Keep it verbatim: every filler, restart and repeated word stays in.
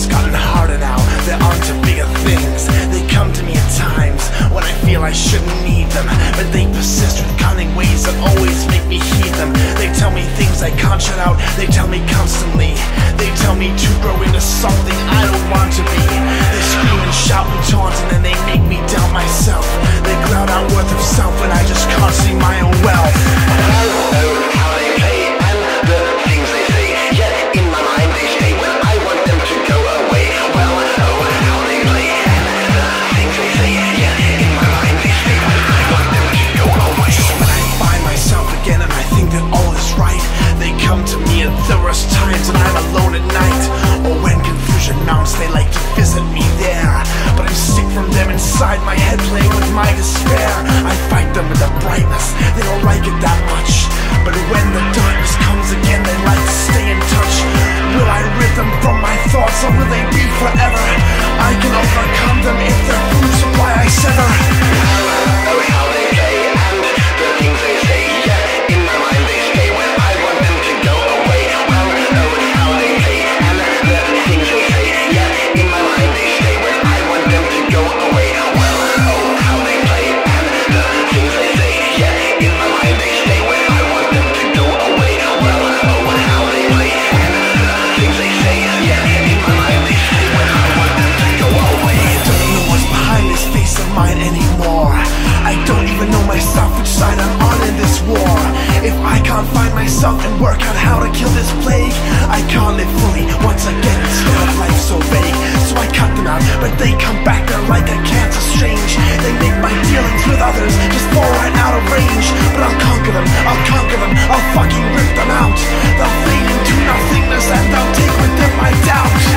just gotten harder now. They're on to bigger things. They come to me at times when I feel I shouldn't need them, but they persist with cunning ways that always make me heed them. They tell me things I can't shut out. They tell me constantly. They tell me to grow into something I don't want to be. They scream and shout and taunt, and then they make me doubt myself. They cloud out worth of self when I just can't see my own wealth. How they play and the things they say, yet in my mind they stay when I want them to go away. Well, oh, how they play and the things they say, yet in my mind they stay when I want them to go away. So when I find myself again and I think that all is right, they come to me at the worst times and I'm alone at night. Or when confusion mounts, they like to visit me there, but I'm sick from them inside my head, playing with my despair. I fight them with the brightness, they don't like it that much, but when the darkness comes again, they like to stay in touch. Will I rid them from my thoughts, or will they be forever? I can overcome them if their food supply I sever. Oh, how they play and the things they say, yet in my mind they stay when I want them to go away. Well, oh, how they play and the things they say, yet in my mind they stay when I want them to go away. Well, oh, how they play and the things they say, yet in my mind they stay when I want them to go away. Well, oh, how they play and the things they say, yet in my mind they stay when I want them to go away. I don't know what's behind this face of mine anymore. I don't even know myself, which side I'm on in this war. If I can't find myself and work out how to kill this plague, I can't live fully once again instead of life so vague. So I cut them out, but they come back, they're like a cancer strange. They make my dealings with others just fall right out of range. But I'll conquer them, I'll conquer them, I'll fucking rip them out. They'll fade into nothingness and they'll take with them my doubt.